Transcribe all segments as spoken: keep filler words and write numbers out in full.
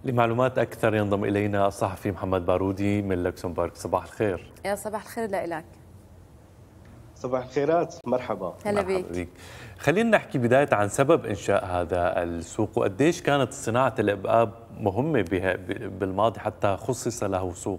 لمعلومات أكثر ينضم إلينا الصحفي محمد بارودي من لوكسمبورغ. صباح الخير. يا صباح الخير لك. صباح الخيرات، مرحبا. هلا مرحبا بك. خلينا نحكي بداية عن سبب إنشاء هذا السوق، وقديش كانت صناعة الأبقاب مهمة بالماضي حتى خصص له سوق.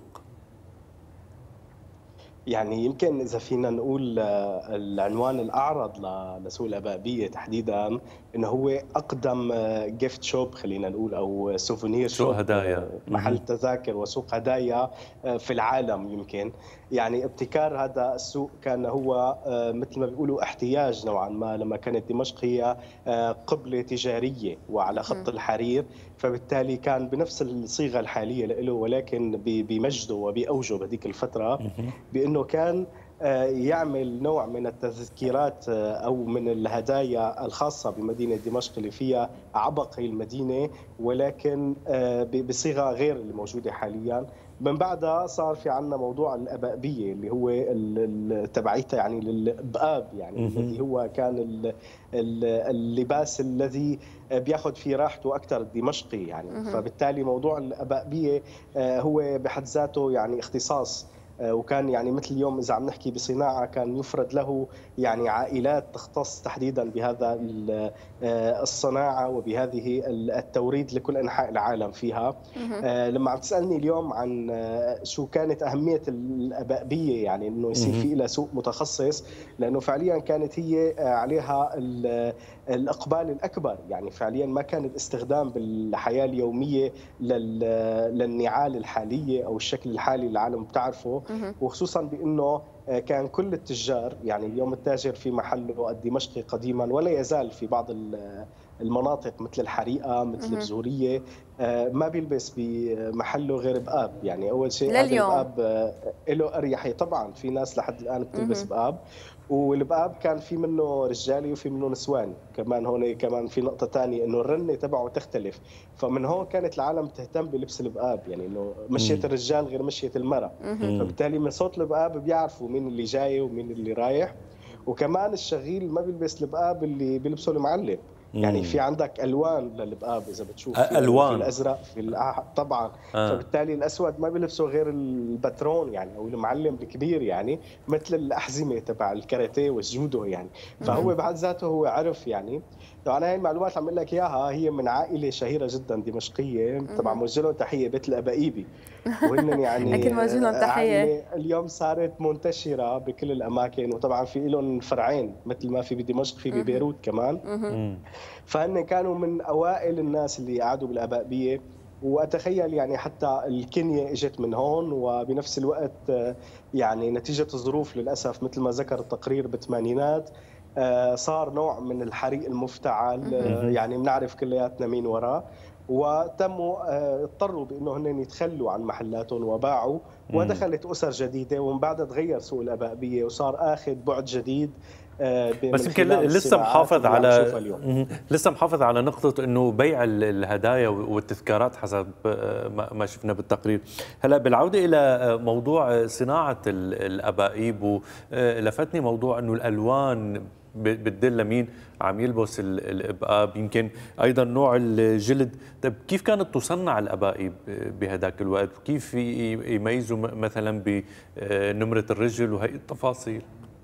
يعني يمكن إذا فينا نقول العنوان الأعرض لسوق الأبقبية تحديدا إنه هو أقدم جيفت شوب، خلينا نقول، أو سوفونير شوب، سوق هدايا، محل تذاكر وسوق هدايا في العالم. يمكن يعني ابتكار هذا السوق كان هو مثل ما بيقولوا احتياج نوعا ما، لما كانت دمشق هي قبلة تجارية وعلى خط الحرير، فبالتالي كان بنفس الصيغة الحالية له، ولكن بمجده وبأوجه بهذيك الفترة، بأنه كان يعمل نوع من التذكيرات أو من الهدايا الخاصة بمدينة دمشق اللي فيها عبق هي المدينة، ولكن بصيغة غير اللي موجودة حاليا. من بعدها صار في عندنا موضوع الأبقبية اللي هو تبعيتها يعني للبقاب، يعني الذي هو كان اللباس الذي بياخذ فيه راحته أكثر الدمشقي يعني. فبالتالي موضوع الأبقبية هو بحد ذاته يعني اختصاص، وكان يعني مثل اليوم إذا عم نحكي بصناعة كان يفرد له يعني عائلات تختص تحديدا بهذا الصناعة وبهذه التوريد لكل أنحاء العالم فيها. لما عم تسألني اليوم عن شو كانت أهمية الأبقبية، يعني إنه يصير في لها سوق متخصص، لأنه فعليا كانت هي عليها الإقبال الأكبر، يعني فعليا ما كان الاستخدام بالحياة اليومية للنعال الحالية أو الشكل الحالي اللي العالم بتعرفه، وخصوصا بأنه كان كل التجار، يعني اليوم التاجر في محله الدمشقي قديما ولا يزال في بعض المناطق مثل الحريقة مثل البزورية ما بيلبس بمحله غير بقاب. يعني أول شيء هذا البقاب له أريحية، طبعا في ناس لحد الآن بتلبس بقاب، والبقاب كان في منه رجالي وفي منه نسوان كمان. هون كمان في نقطة ثانية إنه الرنة تبعه تختلف، فمن هون كانت العالم تهتم بلبس البقاب، يعني إنه مشية الرجال غير مشية المرأة، فبالتالي من صوت البقاب بيعرفوا مين اللي جاي ومين اللي رايح. وكمان الشغيل ما بيلبس البقاب اللي بيلبسه المعلم، يعني في عندك الوان للبقاب اذا بتشوف، في الوان، في الازرق، في الأح... طبعا آه. فبالتالي الاسود ما بيلبسه غير الباترون يعني او المعلم الكبير، يعني مثل الاحزمه تبع الكاراتيه والجودو يعني. فهو بعد ذاته هو عرف يعني. طبعا هاي المعلومات عم اقول لك اياها هي من عائله شهيره جدا دمشقيه، طبعا موجه لهم تحيه، بيت الابائيبي، وهن يعني اكيد موجه لهم تحيه. اليوم صارت منتشره بكل الاماكن، وطبعا في لهم فرعين مثل ما في بدمشق في ببيروت كمان. فهن كانوا من اوائل الناس اللي قعدوا بالابائبيه، واتخيل يعني حتى الكينيا اجت من هون، وبنفس الوقت يعني نتيجه الظروف للاسف مثل ما ذكر التقرير بالثمانينات صار نوع من الحريق المفتعل، يعني بنعرف كلياتنا مين وراه، وتموا اضطروا بانه هن يتخلوا عن محلاتهم وباعوا، ودخلت اسر جديده، ومن بعدها تغير سوق الابائبيه وصار اخذ بعد جديد. بس يمكن لسه محافظ على لسه محافظ على نقطة انه بيع الهدايا والتذكارات حسب ما شفنا بالتقرير. هلا بالعودة الى موضوع صناعة الابائيب، لفتني موضوع انه الالوان بتدل لمين عم يلبس الابقاب، يمكن ايضا نوع الجلد. طيب كيف كانت تصنع الابائيب بهداك الوقت؟ كيف يميزوا مثلا بنمرة الرجل وهي التفاصيل؟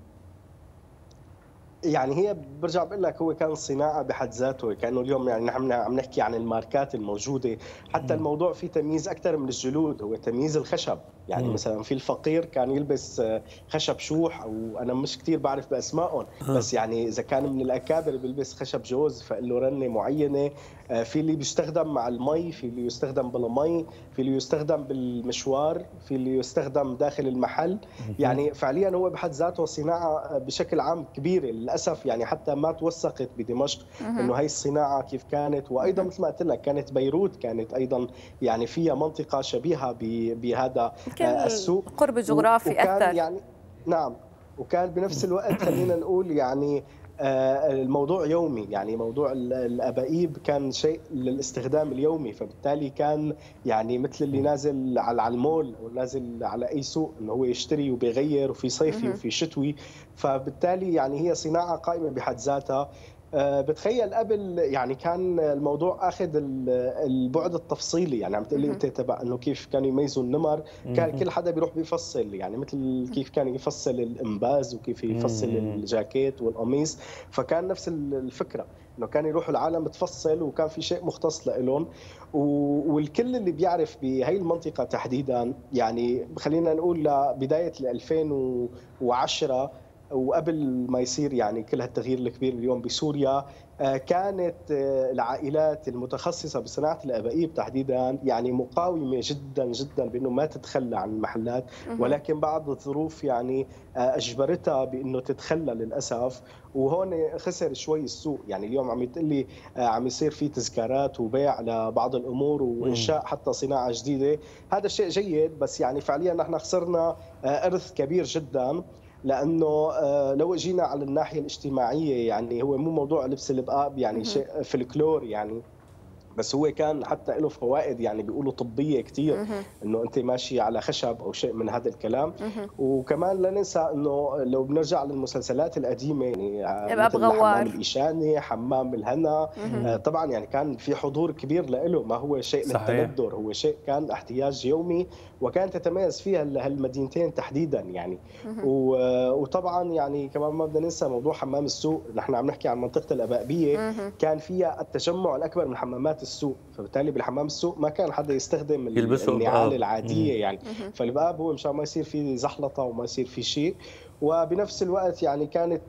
يعني هي برجع بقول لك هو كان صناعه بحد ذاته، كانه اليوم يعني نحن عم نحكي عن الماركات الموجوده، حتى الموضوع فيه تمييز اكثر من الجلود، هو تمييز الخشب. يعني مم. مثلا في الفقير كان يلبس خشب شوح، او انا مش كثير بعرف باسمائهم، بس يعني اذا كان من الاكابر بيلبس خشب جوز فله رنه معينه. في اللي بيستخدم مع المي، في اللي يستخدم بلا مي، في اللي يستخدم بالمشوار، في اللي يستخدم داخل المحل. يعني فعليا هو بحد ذاته صناعه بشكل عام كبيره. للاسف يعني حتى ما توثقت بدمشق انه هي الصناعه كيف كانت. وايضا مثل ما قلت لك كانت بيروت كانت ايضا يعني فيها منطقه شبيهه بهذا السوق، قرب جغرافي اكثر يعني. نعم، وكان بنفس الوقت خلينا نقول يعني الموضوع يومي، يعني موضوع الابائيب كان شيء للاستخدام اليومي، فبالتالي كان يعني مثل اللي نازل على المول او نازل على اي سوق انه هو يشتري وبيغير، وفي صيفي وفي شتوي. فبالتالي يعني هي صناعه قائمه بحد ذاتها. بتخيل قبل يعني كان الموضوع اخذ البعد التفصيلي، يعني عم تقول لي انت تبع انه كيف كانوا يميزوا النمر، كان كل حدا بيروح بيفصل، يعني مثل كيف كان يفصل الانباز وكيف يفصل الجاكيت والقميص، فكان نفس الفكره انه كان يروحوا العالم تفصل وكان في شيء مختص لهم. والكل اللي بيعرف بهي المنطقه تحديدا، يعني خلينا نقول لبدايه ألفين وعشرة وقبل ما يصير يعني كل هالتغيير الكبير اليوم بسوريا، كانت العائلات المتخصصه بصناعه الابايب تحديدا يعني مقاومه جدا جدا بانه ما تتخلى عن المحلات، ولكن بعض الظروف يعني اجبرتها بانه تتخلى للاسف، وهون خسر شوي السوق. يعني اليوم عم يتقول لي عم يصير في تذكارات وبيع لبعض الامور وانشاء حتى صناعه جديده، هذا الشيء جيد، بس يعني فعليا نحن خسرنا ارث كبير جدا، لانه لو جينا على الناحيه الاجتماعيه يعني هو مو موضوع لبس البقاب يعني شيء فلكلور يعني، بس هو كان حتى له فوائد يعني بيقولوا طبيه كثير، انه انت ماشي على خشب او شيء من هذا الكلام. وكمان لا ننسى انه لو بنرجع للمسلسلات القديمه يعني مثل حمام الإيشاني، حمام الهنا، طبعا يعني كان في حضور كبير له، ما هو شيء للتندر، هو شيء كان احتياج يومي، وكان تتميز فيها هالمدينتين تحديدا يعني. وطبعا يعني كمان ما بدنا ننسى موضوع حمام السوق، نحن عم نحكي عن منطقه الابائبيه، كان فيها التجمع الاكبر من حمامات السوق، فبالتالي بالحمام السوق ما كان حدا يستخدم النعال العاديه يعني، فالبقاب هو مشان ما يصير في زحلطه وما يصير في شيء. وبنفس الوقت يعني كانت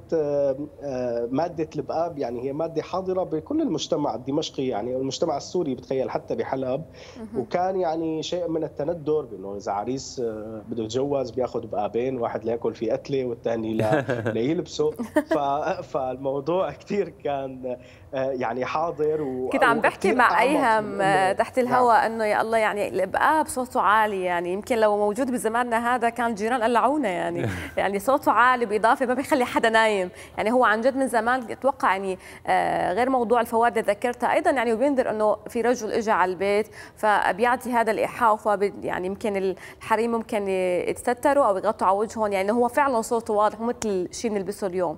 ماده البقاب يعني هي ماده حاضره بكل المجتمع الدمشقي يعني المجتمع السوري بتخيل حتى بحلب، وكان يعني شيء من التندر بانه اذا عريس بده يتجوز بياخذ بقابين، واحد لياكل فيه قتله والثاني ليلبسه، فالموضوع كثير كان يعني حاضر. و كنت عم بحكي مع ايهم تحت الهواء انه يا الله يعني البقاب صوته عالي، يعني يمكن لو موجود بزماننا هذا كان الجيران قلعونا يعني يعني صوته عالي باضافه ما بيخلي حدا نايم، يعني هو عن جد من زمان اتوقع يعني غير موضوع الفوائد اللي ذكرتها ايضا يعني وبينذر انه في رجل اجى على البيت فبيعطي هذا الايحاء، يعني يمكن الحريم ممكن يتستروا او يغطوا على وجههم، يعني هو فعلا صوته واضح مو مثل الشيء بنلبسه اليوم.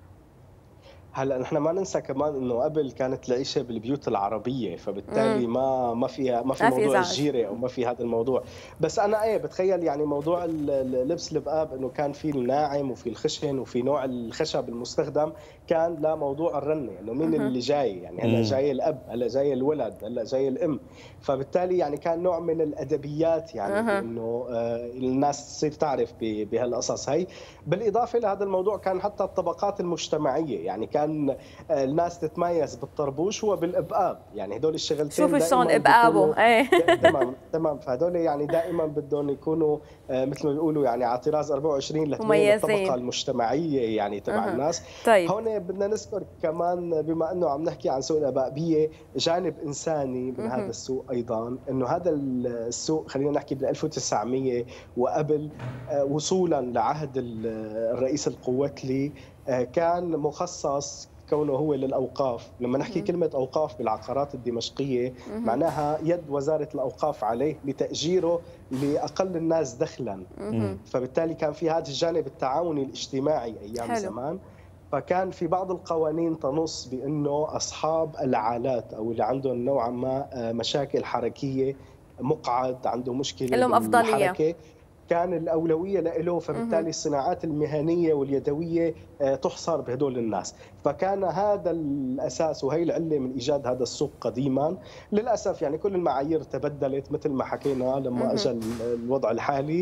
هلا نحن ما ننسى كمان انه قبل كانت العيشه بالبيوت العربيه، فبالتالي مم. ما ما فيها ما في ما موضوع الجيره او ما في هذا الموضوع، بس انا ايه بتخيل يعني موضوع اللبس البقاب انه كان في الناعم وفي الخشن وفي نوع الخشب المستخدم، كان لموضوع الرنه انه مين مم. اللي جاي، يعني هلا جاي الاب، هلا جاي الولد، هلا جاي الام، فبالتالي يعني كان نوع من الادبيات يعني انه الناس تصير تعرف بهالقصص هي. بالاضافه لهذا الموضوع كان حتى الطبقات المجتمعيه، يعني كان الناس تتميز بالطربوش وبالابقاب، يعني هدول الشغلتين شوف شلون ابقابه ايه تمام تمام، فهدول يعني دائما بدهم يكونوا مثل ما بيقولوا يعني على طراز أربعة وعشرين لتبين الطبقه المجتمعيه يعني تبع أه. الناس. طيب. هون بدنا نذكر كمان بما انه عم نحكي عن سوق الابائبيه جانب انساني من أه. هذا السوق ايضا، انه هذا السوق خلينا نحكي بال ألف وتسعمية وقبل وصولا لعهد الرئيس القوتلي كان مخصص كونه هو للأوقاف. لما نحكي كلمة أوقاف بالعقارات الدمشقية معناها يد وزارة الأوقاف عليه لتأجيره لأقل الناس دخلا، فبالتالي كان في هذا الجانب التعاوني الاجتماعي أيام حلو. زمان، فكان في بعض القوانين تنص بأنه أصحاب العالات أو اللي عندهم نوعا ما مشاكل حركية، مقعد عنده مشكلة لهم أفضلية، كان الأولوية له، فبالتالي الصناعات المهنية واليدوية تحصر بهدول الناس، فكان هذا الأساس وهي العلة من إيجاد هذا السوق قديما. للأسف يعني كل المعايير تبدلت مثل ما حكينا لما أجى الوضع الحالي،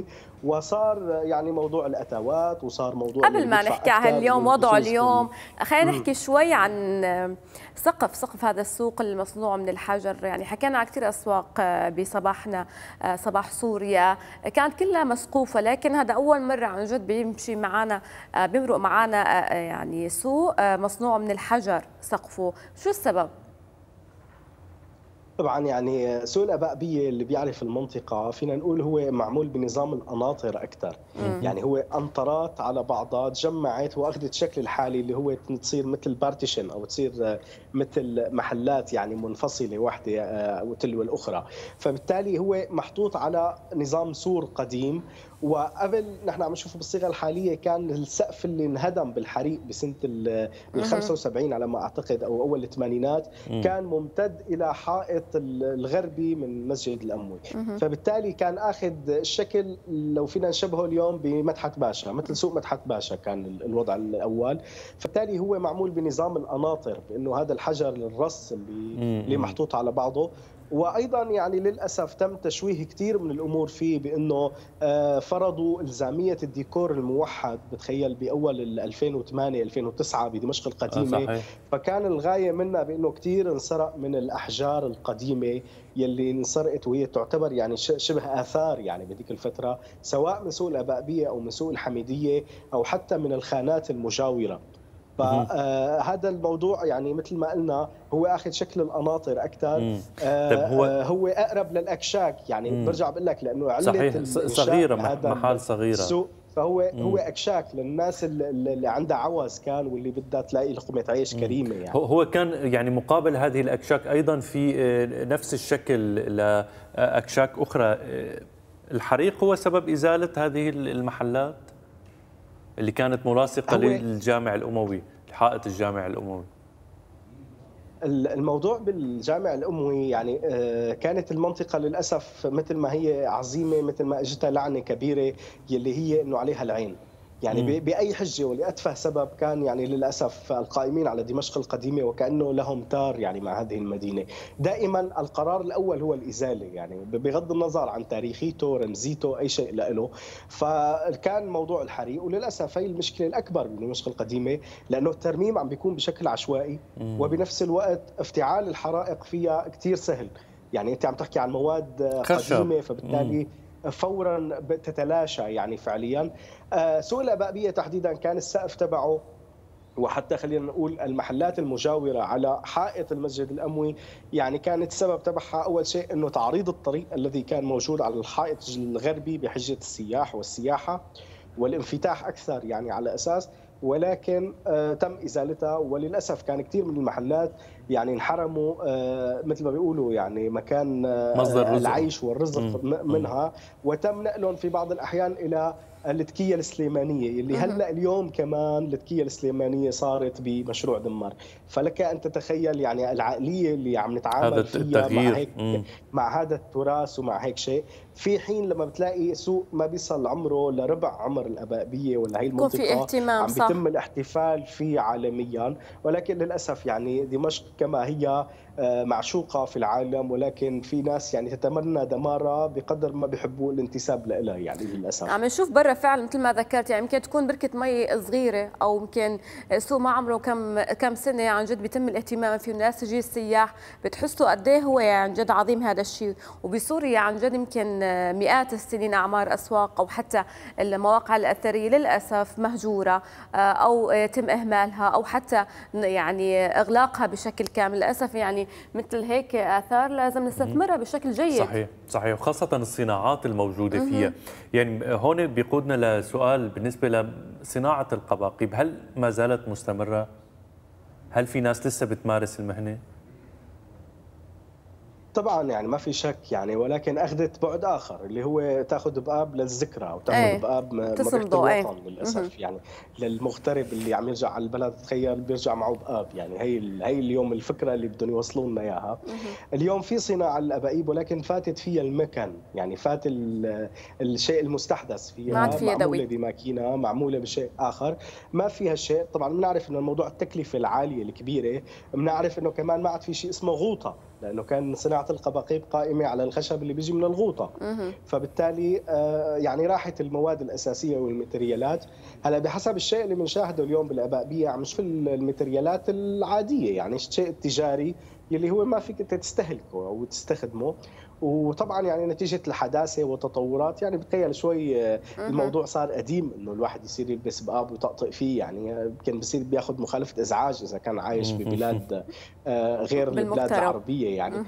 وصار يعني موضوع الأتوات، وصار موضوع قبل ما نحكي عن اليوم وضعه اليوم خلينا نحكي شوي عن سقف سقف هذا السوق المصنوع من الحجر. يعني حكينا على كثير أسواق بصباحنا، صباح سوريا كانت كلها مسقوفة، لكن هذا أول مرة عن جد بيمشي معنا بيمرق معنا يعني سوق مصنوع من الحجر سقفه، شو السبب؟ طبعا يعني سوق الأبقبية اللي بيعرف المنطقة فينا نقول هو معمول بنظام القناطر أكثر. يعني هو قنطرات على بعضها تجمعت وأخذت شكل الحالي اللي هو تصير مثل بارتيشن أو تصير مثل محلات يعني منفصلة واحدة تلو الأخرى. فبالتالي هو محطوط على نظام سور قديم. وقبل نحن عم نشوفه بالصيغه الحاليه كان السقف اللي انهدم بالحريق بسنه ال خمسة وسبعين على ما اعتقد او اول الثمانينات كان ممتد الى حائط الغربي من مسجد الاموي. فبالتالي كان اخذ الشكل لو فينا نشبهه اليوم بمتحف باشا، مثل سوق متحف باشا كان الوضع الاول. فبالتالي هو معمول بنظام القناطر، بانه هذا الحجر الرص اللي اللي محطوط على بعضه. وايضا يعني للاسف تم تشويه كثير من الامور فيه، بانه فرضوا الزاميه الديكور الموحد بتخيل باول ألفين وثمانية ألفين وتسعة بدمشق القديمه. آه فكان الغايه منها بانه كثير انسرق من الاحجار القديمه يلي انسرقت، وهي تعتبر يعني شبه اثار يعني بهذيك الفتره، سواء من سوق الابقبيه او من سوق الحميديه او حتى من الخانات المجاوره. فهذا الموضوع يعني مثل ما قلنا هو اخذ شكل القناطر اكثر. آه هو هو اقرب للاكشاك، يعني مم. برجع بقول لك لانه علة صغيره، محل صغيره السوق، فهو مم. هو اكشاك للناس اللي عندها عوز كان واللي بدها تلاقي لقمه عيش مم. كريمه. يعني هو كان يعني مقابل هذه الاكشاك ايضا في نفس الشكل لاكشاك اخرى. الحريق هو سبب ازاله هذه المحلات اللي كانت ملاصقة للجامع الأموي، حائط الجامع الأموي. الموضوع بالجامع الأموي يعني كانت المنطقة للأسف مثل ما هي عظيمة، مثل ما اجتها لعنة كبيرة يلي هي إنه عليها العين. يعني بأي حجة ولأتفه سبب كان يعني للأسف القائمين على دمشق القديمة وكأنه لهم تار يعني مع هذه المدينة. دائما القرار الأول هو الإزالة، يعني بغض النظر عن تاريخيته رمزيته أي شيء له. فكان موضوع الحريق، وللأسف هي المشكلة الأكبر بدمشق القديمة، لأنه الترميم عم بيكون بشكل عشوائي وبنفس الوقت افتعال الحرائق فيها كتير سهل. يعني أنت عم تحكي عن مواد قديمة، فبالتالي مم. فورا تتلاشى يعني فعليا. سوق الأبقبية تحديدا كان السقف تبعه، وحتى خلينا نقول المحلات المجاورة على حائط المسجد الأموي، يعني كانت السبب تبعها أول شيء أنه تعريض الطريق الذي كان موجود على الحائط الغربي بحجة السياح والسياحة والانفتاح أكثر يعني على أساس، ولكن آه تم ازالتها. وللاسف كان كثير من المحلات يعني انحرموا آه مثل ما بيقولوا يعني مكان آه مصدر العيش والرزق مم. منها، وتم نقلهم في بعض الاحيان الى التكيه السليمانيه اللي هلا اليوم كمان التكيه السليمانيه صارت بمشروع دمار. فلك ان تتخيل يعني العقليه اللي عم نتعامل فيها مع هيك مم. مع هذا التراث ومع هيك شيء، في حين لما بتلاقي سوق ما بيصل عمره لربع عمر الأبقبية ولا هي المنطقة في اهتمام عم بيتم الاحتفال فيه عالميا. ولكن للأسف يعني دمشق كما هي معشوقة في العالم، ولكن في ناس يعني تتمنى دمارها بقدر ما بيحبوا الانتساب لها يعني للأسف. عم نشوف برا فعلا مثل ما ذكرت، يعني يمكن تكون بركة مي صغيرة أو يمكن سوق ما عمره كم كم سنة عن جد بيتم الاهتمام فيه، والناس تجي السياح بتحسوا قد ايه هو عن جد عظيم هذا الشيء. وبسوريا عن جد يمكن مئات السنين أعمار أسواق أو حتى المواقع الأثرية للأسف مهجورة أو يتم إهمالها أو حتى يعني إغلاقها بشكل كامل. للأسف يعني مثل هيك آثار لازم نستثمرها بشكل جيد. صحيح صحيح، وخاصة الصناعات الموجودة فيها. يعني هون بيقودنا لسؤال بالنسبة لصناعة القباقيب، هل ما زالت مستمرة؟ هل في ناس لسه بتمارس المهنة؟ طبعا يعني ما في شك يعني، ولكن اخذت بعد اخر اللي هو تاخذ باب للذكرى وتاخذ ايه. باب مريحة الوطن ايه. للاسف مه. يعني للمغترب اللي عم يرجع على البلد تخيل بيرجع معه باب، يعني هي هي اليوم الفكره اللي بدهم يوصلوا لنا اياها. اليوم في صناعه الابقيب ولكن فاتت فيها المكن، يعني فات الشيء المستحدث فيها، فيها معموله بماكينه معموله بشيء اخر ما فيها شيء. طبعا بنعرف انه الموضوع التكلفه العاليه الكبيره، بنعرف انه كمان ما عاد في شيء اسمه غوطه، لانه كان صناعه القباقيب قائمه على الخشب اللي بيجي من الغوطه. فبالتالي يعني راحت المواد الاساسيه والماتريالات. هلا بحسب الشيء اللي بنشاهده اليوم بالابقبيه عم نشوف الماتريالات العاديه، يعني الشيء التجاري يلي هو ما فيك تستهلكه او تستخدمه. وطبعا يعني نتيجه الحداثه والتطورات يعني بتخيل شوي الموضوع صار قديم انه الواحد يصير يلبس بقاب ويطقطق فيه، يعني كان بصير بياخذ مخالفه ازعاج اذا كان عايش ببلاد غير البلاد العربيه يعني.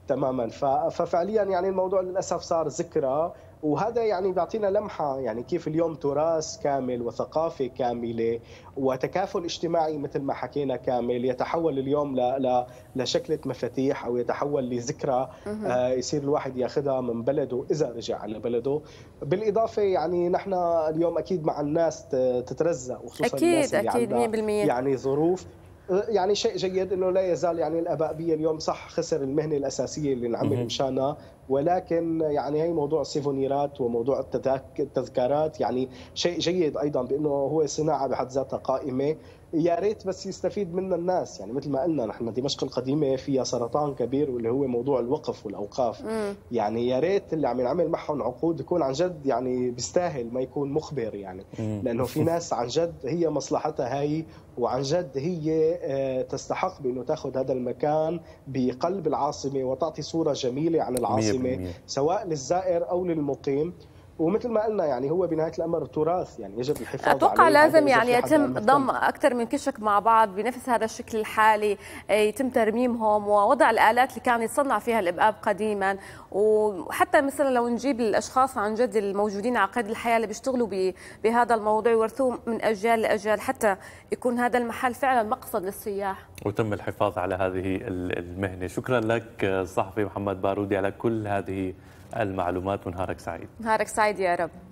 تماما. ففعليا يعني الموضوع للاسف صار ذكرى، وهذا يعني بيعطينا لمحه يعني كيف اليوم تراث كامل وثقافه كامله وتكافل اجتماعي مثل ما حكينا كامل يتحول اليوم ل ل لشكله مفاتيح او يتحول لذكرى آه يصير الواحد ياخذها من بلده اذا رجع على بلده. بالاضافه يعني نحن اليوم اكيد مع الناس تترزق، وخصوصا أكيد الناس اللي أكيد عندها مية بالمية يعني ظروف. يعني شيء جيد انه لا يزال يعني الاباء بي اليوم صح خسر المهنه الاساسيه اللي نعمل مشانها، ولكن يعني هي موضوع السيفونيرات وموضوع التذكارات يعني شيء جيد ايضا بانه هو صناعه بحد ذاتها قائمه. يا ريت بس يستفيد منها الناس. يعني مثل ما قلنا نحن دمشق القديمه فيها سرطان كبير واللي هو موضوع الوقف والاوقاف. مم. يعني يا ريت اللي عم ينعمل معهم عقود يكون عن جد يعني بيستاهل، ما يكون مخبر يعني. مم. لانه في ناس عن جد هي مصلحتها هاي، وعن جد هي تستحق بانه تاخذ هذا المكان بقلب العاصمه وتعطي صوره جميله عن العاصمه مية بالمية. سواء للزائر او للمقيم. ومثل ما قلنا يعني هو بنهايه الامر تراث يعني يجب الحفاظ عليه. اتوقع لازم يعني يتم ضم اكثر من كشك مع بعض بنفس هذا الشكل الحالي، يتم ترميمهم ووضع الالات اللي كان يصنع فيها الابقاب قديما، وحتى مثلا لو نجيب الاشخاص عن جد الموجودين على قيد الحياه اللي بيشتغلوا بهذا الموضوع يورثوه من اجيال لاجيال حتى يكون هذا المحل فعلا مقصد للسياح وتم الحفاظ على هذه المهنه. شكرا لك الصحفي محمد بارودي على كل هذه المعلومات، ونهارك سعيد. نهارك سعيد يا رب.